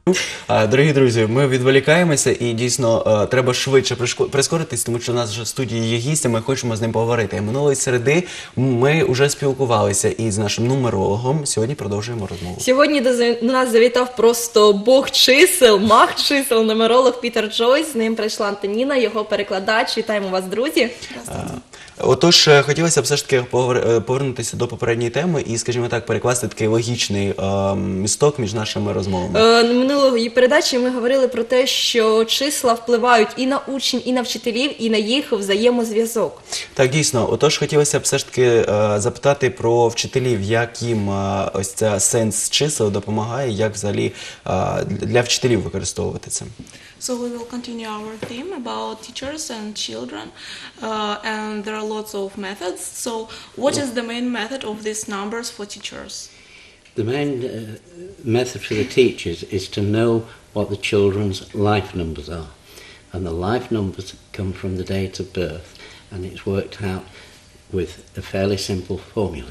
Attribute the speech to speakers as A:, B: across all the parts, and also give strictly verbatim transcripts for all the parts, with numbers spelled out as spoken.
A: Дорогі друзі, ми відволікаємося і дійсно треба швидше прискоритись, тому що у нас вже в студії є гість, і ми хочемо з ним поговорити. Минулої середи ми вже спілкувалися із нашим нумерологом, сьогодні продовжуємо розмову.
B: Сьогодні до нас завітав просто бог чисел, маг чисел, нумеролог Пітер Джойс, з ним прийшла Антоніна, його перекладач. Вітаємо вас, друзі.
A: Отож, хотілося б все ж таки повернутися до попередньої теми і, скажімо так, перекласти такий логічний е, місток між нашими розмовами.
B: Е, минулої передачі ми говорили про те, що числа впливають і на учнів, і на вчителів, і на їх взаємозв'язок.
A: Так, дійсно. Отож, хотілося б все ж таки е, запитати про вчителів, як їм е, ось ця сенс чисел допомагає, як взагалі е, для вчителів використовувати це.
C: So we will continue our theme about teachers and children, uh, and there are lots of methods. So what is the main method of these numbers for teachers?
D: The main uh, method for the teachers is to know what the children's life numbers are. And the life numbers come from the date of birth, and it's worked out with a fairly simple formula.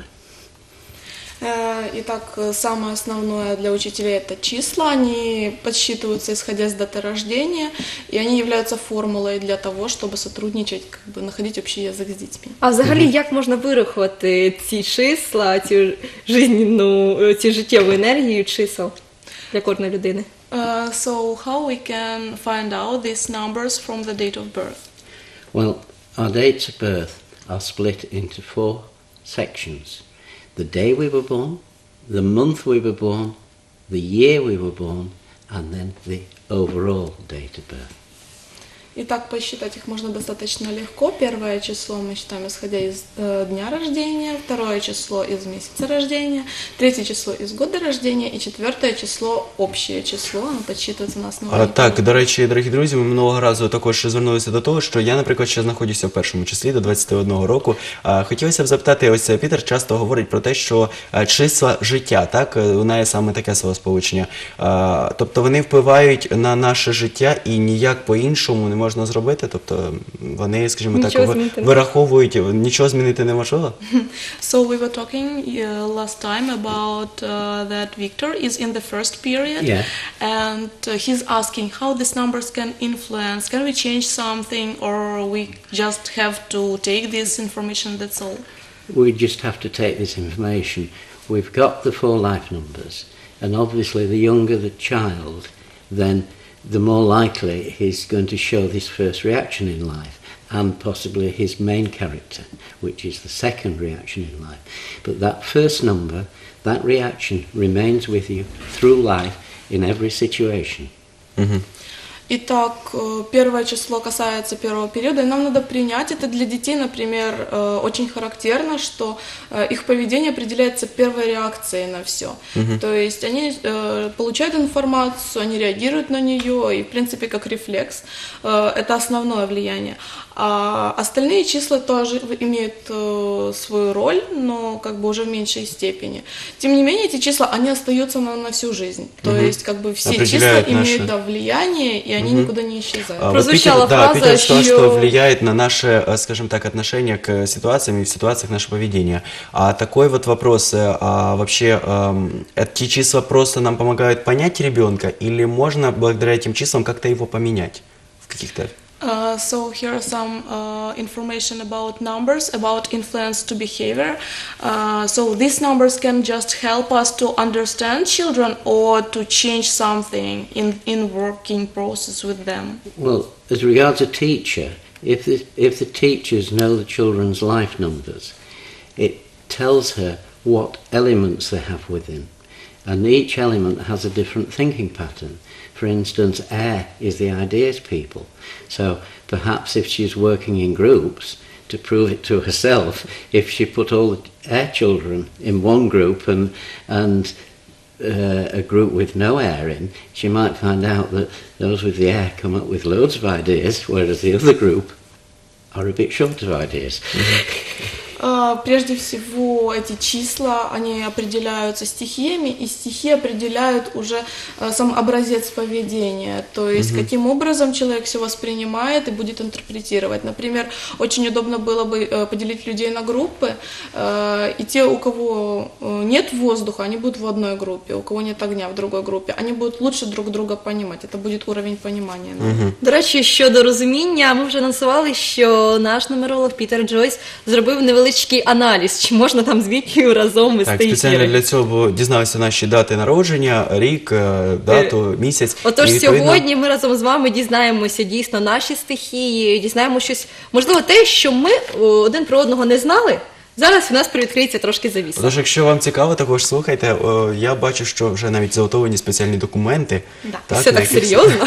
C: Итак, самое основное для учителей это числа, они подсчитываются исходя с даты рождения, и они являются формулой для того, чтобы сотрудничать, как бы находить общий язык с детьми.
B: А взагалі, як можна вирахувати ці числа, цю жизненну, цю життєву енергію чисел для кожної людини?
C: Uh, so how we can find out these numbers from the date of birth?
D: Well, our dates of birth are split into four sections. The day we were born, the month we were born, the year we were born, and then the overall date of birth.
C: Итак, посчитать их можно достаточно легко. Первое число мы считаем исходя из э, дня рождения, второе число из месяца рождения, третье число из года рождения и четвертое число общее число, оно подсчитывается на основі.
A: А, так, до речі, дорогі друзі, ми минулого разу також звернулися до того, що я, наприклад, ще знаходжуся в першому числі до двадцяти одного року. А, хотілося б запитати, ось Пітер часто говорить про те, що а, числа життя, так, у неї саме таке словосполучення. А, тобто вони впливають на наше життя і ніяк по-іншому не можна зробити, тобто вони, скажімо так, вираховують, нічого змінити неможливо?
C: So we were talking uh, last time about uh, that Victor is in the first period,
D: yeah.
C: and uh, he's asking how these numbers can influence, can we change something, or we just have to take this information, that's all?
D: We just have to take this information. We've got the four life numbers, and obviously the younger the child, then the more likely he's going to show this first reaction in life, and possibly his main character, which is the second reaction in life. But that first number, that reaction remains with you through life in every situation.
A: Mm-hmm.
C: Итак, первое число касается первого периода, и нам надо принять это для детей, например, очень характерно, что их поведение определяется первой реакцией на все. Mm-hmm. То есть они получают информацию, они реагируют на нее, и в принципе как рефлекс, это основное влияние. А остальные числа тоже имеют свою роль, но как бы уже в меньшей степени. Тем не менее, эти числа, они остаются на, на всю жизнь. То mm-hmm. есть как бы все числа имеют да, влияние, и они mm-hmm. никуда не исчезают.
A: А, Прозвучала Питер, фраза, да, Питер сказал, что... что влияет на наше, скажем так, отношение к ситуациям и в ситуациях наше поведение. А такой вот вопрос, а вообще эти числа просто нам помогают понять ребенка, или можно благодаря этим числам как-то его поменять в каких-то...
C: Uh, so here are some uh, information about numbers, about influence to behavior. Uh, so these numbers can just help us to understand children or to change something in in working process with them.
D: Well, as regards a teacher, if the, if the teachers know the children's life numbers, it tells her what elements they have within. And each element has a different thinking pattern. For instance, air is the ideas people. So perhaps if she's working in groups, to prove it to herself, if she put all the air children in one group and, and uh, a group with no air in, she might find out that those with the air come up with loads of ideas, whereas the other group are a bit short of ideas.
C: Mm-hmm. Э, Прежде всего, эти числа, они определяются стихиями, и стихи определяют уже э, сам образец поведения, то есть каким образом человек все воспринимает и будет интерпретировать. Например, очень удобно было бы э, поделить людей на группы, э, и те, у кого э, нет воздуха, они будут в одной группе, у кого нет огня в другой группе, они будут лучше друг друга понимать, это будет уровень понимания.
B: До речі, щодо розуміння, ми вже анонсували, що наш нумеролог Пітер Джойс зробив невеличкий аналіз, чи можна там з Вікією разом вести
A: Так, спеціально
B: ефіри.
A: для цього бо дізналися наші дати народження, рік, е, дату, місяць.
B: Отож,
A: І, відповідно,
B: сьогодні ми разом з вами дізнаємося дійсно наші стихії, дізнаємо щось, можливо, те, що ми о, один про одного не знали. Зараз у нас привідкриється трошки завіса.
A: Тож, якщо вам цікаво, також слухайте. О, я бачу, що вже навіть заготовлені спеціальні документи.
B: Да. Все
A: на
B: так
A: яких-
B: серйозно.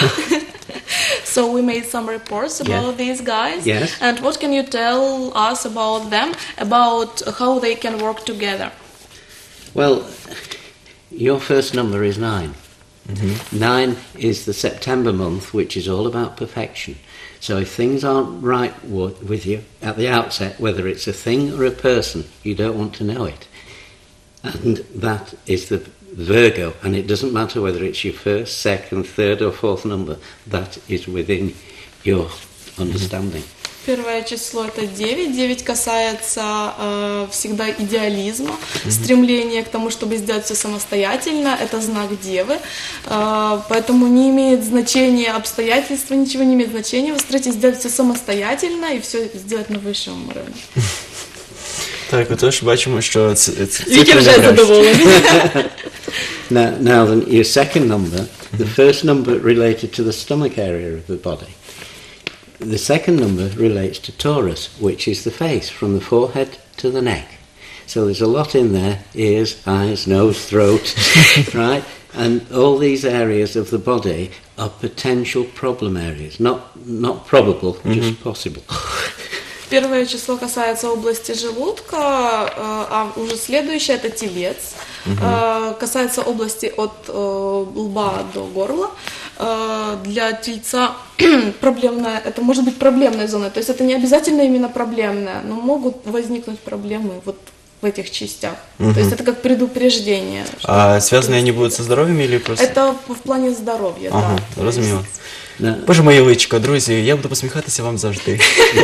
C: So we made some reports about
D: Yeah.
C: these guys.
D: Yes.
C: And what can you tell us about them, about how they can work together?
D: Well, your first number is nine. Nine is the September month, which is all about perfection. So if things aren't right w- with you at the outset, whether it's a thing or a person, you don't want to know it. And that is the Virgo, and it doesn't matter whether it's your first, second, third or fourth number, that is within your understanding.
C: Первое число это девять. девять касается э, всегда идеализма, стремления к тому, чтобы сделать все самостоятельно. Это знак Девы. Э, поэтому не имеет значения обстоятельства, ничего не имеет значения. Вы стараетесь сделать все самостоятельно и все сделать на высшем уровне.
A: Так, отож, бачимо, що ц- ц-
B: Вікі
A: цифри
B: вже
A: не грають.
B: задоволений.
D: Now, now then, your second number, the first number related to the stomach area of the body. The second number relates to Taurus, which is the face, from the forehead to the neck. So there's a lot in there, ears, eyes, nose, throat, right? And all these areas of the body are potential problem areas, not, not probable, just possible.
C: Первое число касается области желудка, э, а уже следующее это телец. Э, Касается области от э, лба до горла. Э, Для тельца проблемная, это может быть проблемная зона, то есть это не обязательно именно проблемная, но могут возникнуть проблемы вот в этих частях. То есть это как предупреждение. что-
A: А связані вони будуть зі здоров'ям или просто?
C: Это в плане здоровья,
A: Ага,
C: да. То
A: зрозуміло.
D: Now,
A: Боже моє личко, друзі, я буду посміхатися вам завжди.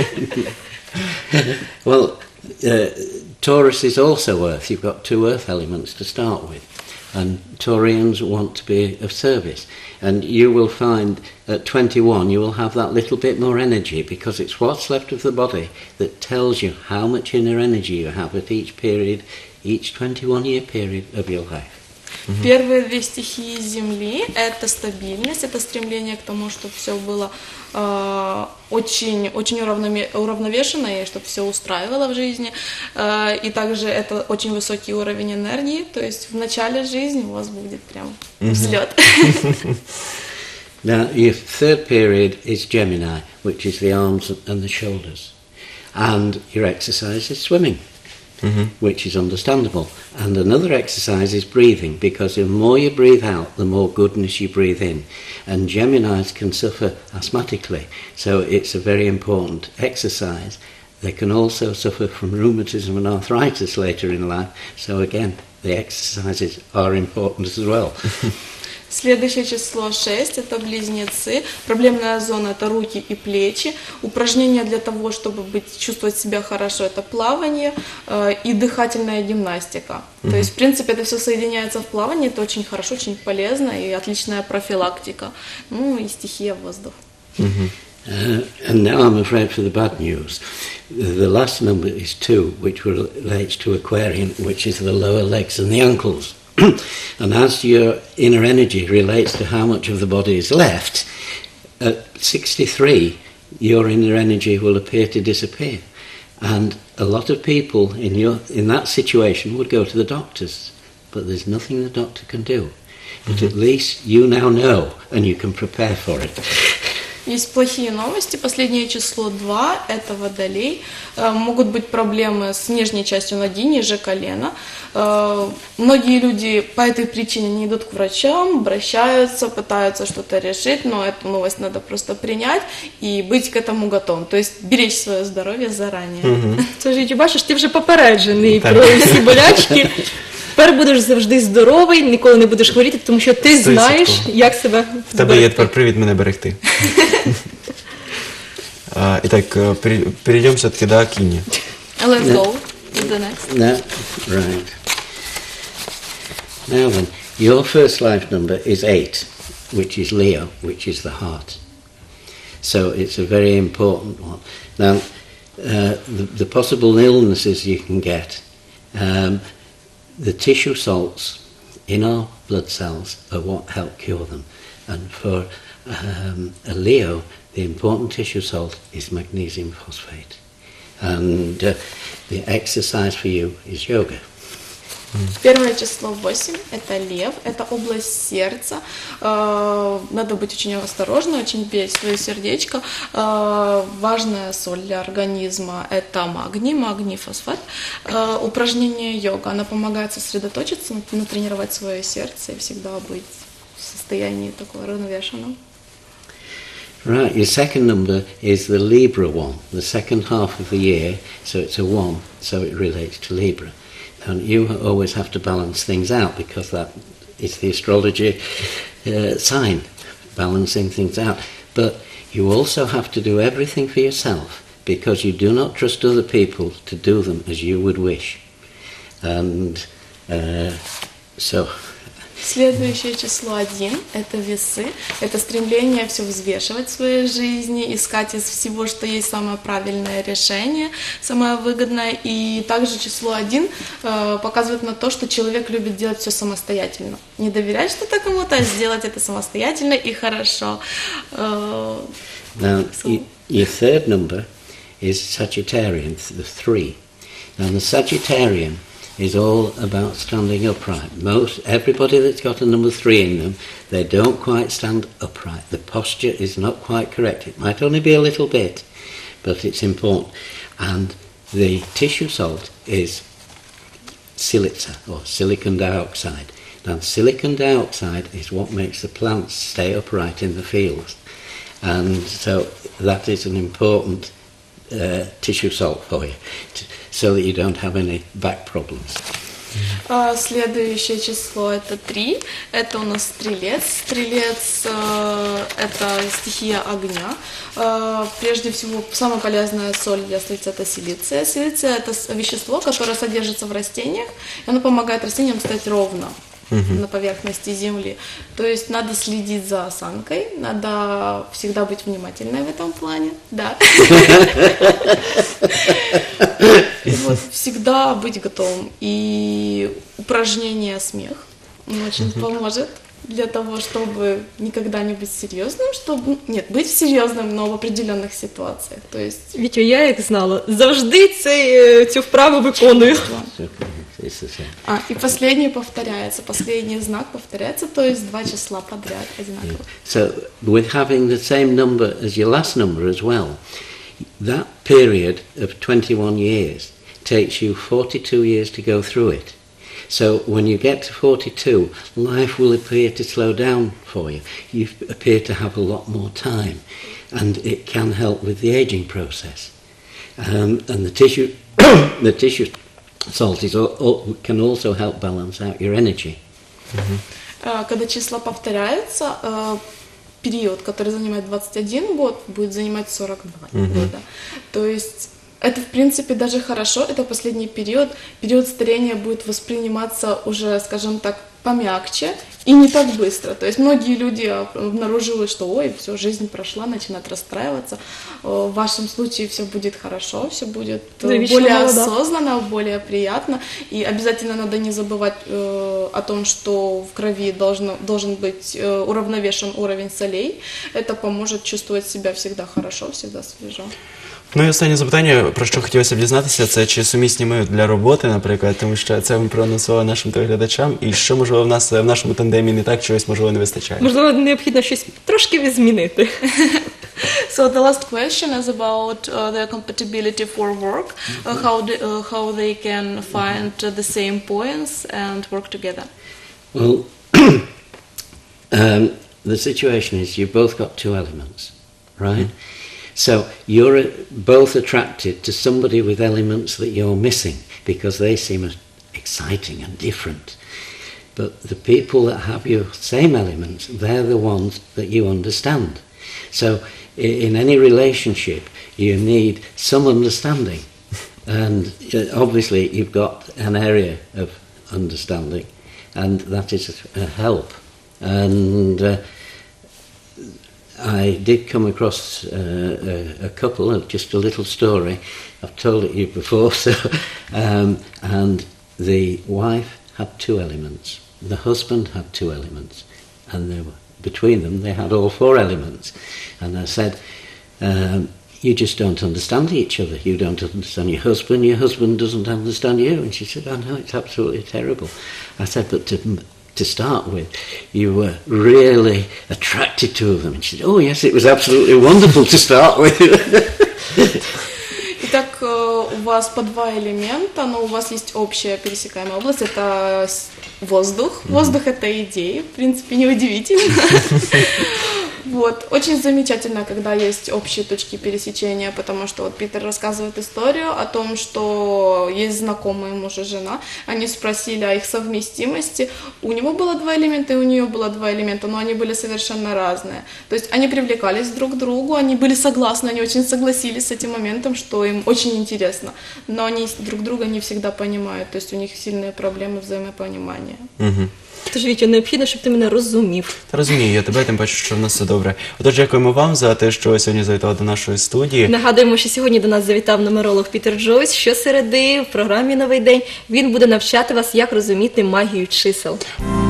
D: well, uh, Taurus is also earth. You've got two earth elements to start with. And Taurians want to be of service. And you will find at twenty-one you will have that little bit more energy because it's what's left of the body that tells you how much inner energy you have at each period, each twenty-one year period of your life.
C: Первые две стихии Земли – это стабильность, это стремление к тому, чтобы все было э, очень, очень уравнове- уравновешено и чтобы все устраивало в жизни. Э, и также это очень высокий уровень энергии, то есть в начале жизни у вас будет прям взлет.
D: Now, your third period is Gemini, which is the arms and the shoulders. And your exercise is swimming, which is understandable. And another exercise is breathing, because the more you breathe out, the more goodness you breathe in. And Geminis can suffer asthmatically, so it's a very important exercise. They can also suffer from rheumatism and arthritis later in life, so again, the exercises are important as well.
C: Следующее число шесть – это близнецы. Проблемная зона – это руки и плечи. Упражнения для того, чтобы быть, чувствовать себя хорошо – это плавание э, и дыхательная гимнастика. То есть, в принципе, это все соединяется в плавании. Это очень хорошо, очень полезно и отличная профилактика. Ну и стихия воздух.
D: Uh, and now I'm afraid for the bad news. The last number is two, which relates to Aquarian, which is the lower legs and the ankles. And as your inner energy relates to how much of the body is left, at sixty-three, your inner energy will appear to disappear. And a lot of people in your in that situation would go to the doctors, but there's nothing the doctor can do. But at least you now know, and you can prepare for it.
C: Есть плохие новости. Последнее число два – это Водолей. Э, Могут быть проблемы с нижней частью ноги, ниже колена. Э, Многие люди по этой причине не идут к врачам, обращаются, пытаются что-то решить, но эту новость надо просто принять и быть к этому готовым. То есть беречь свое здоровье заранее.
B: Скажіть, бачиш, ти вже попереджений
A: Так.
B: про всі болячки. Тепер будеш завжди здоровий, ніколи не будеш хворіти, тому що ти
A: Сто
B: знаєш,
A: відсотків.
B: як себе
A: В тебе є
B: зберегти.
A: тепер привід мене берегти. А, Итак, э, пере- перейдем все-таки до Акини.
C: Let's go to the next.
D: No, right. Now then, your first life number is eight, which is Leo, which is the heart. So it's a very important one. Now, uh, the, the possible illnesses you can get, um, the tissue salts in our blood cells are what help cure them. And for um, a Leo, the important tissue salt is magnesium phosphate. And uh, the exercise for you is yoga.
C: Первое число восемь – это лев, это область сердца. Э, Надо быть очень осторожным, очень беречь свое сердечко. Э, Важная соль для организма – это магний, магний фосфат. Э, Упражнение йога, она помогает сосредоточиться, натренировать свое сердце и всегда быть в состоянии такого равновешенного.
D: Right, your second number is the Libra one, the second half of the year, so it's a one, so it relates to Libra. And you always have to balance things out because that is the astrology uh, sign, balancing things out. But you also have to do everything for yourself because you do not trust other people to do them as you would wish. And uh, so...
C: Следующее число один – это весы. Это стремление все взвешивать в своей жизни, искать из всего, что есть самое правильное решение, самое выгодное. И также число один э, показывает на то, что человек любит делать все самостоятельно. Не доверять что-то кому-то, а сделать это самостоятельно и хорошо. Э,
D: Now,
C: So-
D: y- your third number is Sagittarian, th- the three. Now, the Sagittarian is all about standing upright. Most everybody that's got a number three in them, they don't quite stand upright. The posture is not quite correct. It might only be a little bit, but it's important. And the tissue salt is silica or silicon dioxide. Now, silicon dioxide is what makes the plants stay upright in the fields. And so that is an important uh, tissue salt for you, t- so that you don't have any back problems.
C: А Следующее число это три, это у нас стрелец. Стрелец э, это стихия огня. Э, Прежде всего, самая полезная соль для стрельца это силиция. Силиция это с- вещество, которое содержится в растениях, и оно помогает растениям стать ровно на поверхности земли. То есть надо следить за осанкой, надо всегда быть внимательной в этом плане, да. И вот всегда быть готовым. И упражнение смех он очень поможет для того, чтобы никогда не быть серьезным, чтобы нет, быть серьезным, но в определенных ситуациях. То есть
B: Вітю, я як знала, завжди цей, е, цю вправу виконую.
D: So it's the same.
C: а, и последний повторяется, последний знак повторяется, то есть два числа подряд одинаково.
D: So with having the same number as your last number as well, that period of twenty-one years takes you forty-two years to go through it. So when you get to forty-two, life will appear to slow down for you. You appear to have a lot more time, and it can help with the aging process. Um, and the tissue, the tissue salt is al- al- can also help balance out your energy.
C: А, Когда числа повторяются, э, период, который занимает двадцать один год, будет занимать сорок два года. То есть это, в принципе, даже хорошо, это последний период. Период старения будет восприниматься уже, скажем так, помягче и не так быстро. То есть многие люди обнаруживают, что ой, все, жизнь прошла, начинают расстраиваться. Э, В вашем случае все будет хорошо, все будет э,
B: Да, вечно
C: более
B: молода.
C: осознанно, более приятно. И обязательно надо не забывать э, о том, что в крови должно, должен быть э, уравновешен уровень солей. Это поможет чувствовать себя всегда хорошо, всегда свежо.
A: Ну і останнє запитання, про що хотілося б дізнатися, це чи сумісні ми для роботи, наприклад, тому що це ми проанонсували нашим телеглядачам, і що, можливо, в нас в нашому тандемі не так, чогось, можливо, не вистачає.
B: Можливо, необхідно щось трошки змінити.
C: So the last question is about uh, their compatibility for work, uh, how the, uh, how they can find uh, the same points and work together.
D: Well, um, the situation is you've both got two elements, right? So you're uh, both attracted to somebody with elements that you're missing because they seem uh, exciting and different. But the people that have your same elements, they're the ones that you understand. So i- in any relationship, you need some understanding. And uh, obviously you've got an area of understanding, and that is a, a help. And uh, I did come across uh, a, a couple, of just a little story. I've told it you before. So, um, and the wife had two elements. The husband had two elements, and they were, between them they had all four elements. And I said, um, you just don't understand each other. You don't understand your husband. Your husband doesn't understand you. And she said, "I know, it's absolutely terrible." I said, "But to to start with, you were really attracted to them." And she said, "Oh yes, it was absolutely wonderful to start with."
C: Итак, э, у вас по два элемента, но у вас есть общая пересекаемая область, это с- воздух. Воздух — это идеи, в принципе, неудивительно. Вот. Очень замечательно, когда есть общие точки пересечения, потому что вот Питер рассказывает историю о том, что есть знакомые муж и жена, они спросили о их совместимости, у него было два элемента и у нее было два элемента, но они были совершенно разные. То есть они привлекались друг к другу, они были согласны, они очень согласились с этим моментом, что им очень интересно, но они друг друга не всегда понимают, то есть у них сильные проблемы взаимопонимания.
A: Мгм.
B: Тож, Вітю, необхідно, щоб ти мене розумів.
A: Та розумію, я тебе, тим паче, що в нас все добре. Отож, дякуємо вам за те, що сьогодні завітали до нашої студії.
B: Нагадуємо, що сьогодні до нас завітав нумеролог Пітер Джойс. Щосереди в програмі «Новий день» він буде навчати вас, як розуміти магію чисел.